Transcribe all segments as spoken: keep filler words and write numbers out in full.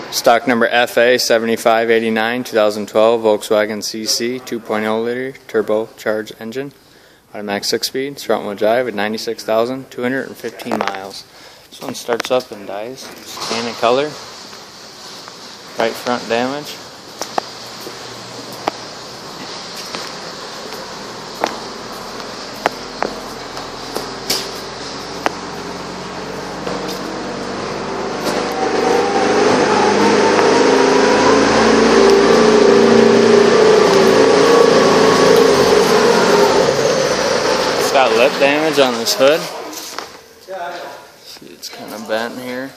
Stock number F A seventy-five eighty-nine, two thousand twelve Volkswagen C C two point oh liter turbocharged engine, automatic six-speed, front-wheel drive at ninety-six thousand two hundred fifteen miles. This one starts up and dies. Tan in color, right front damage. Got lip damage on this hood. See, it's kind of bent here.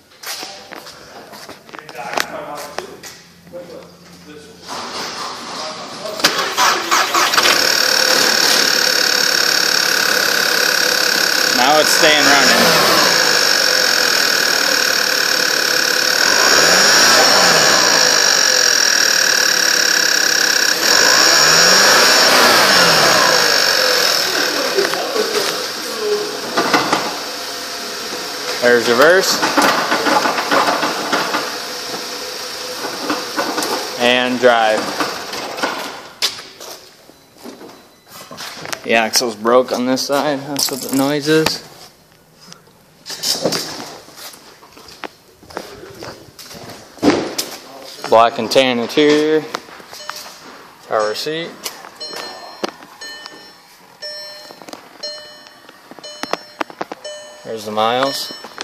Now it's staying running. There's reverse and drive. The axle's broke on this side. That's what the noise is. Black and tan interior. Power seat. There's the miles.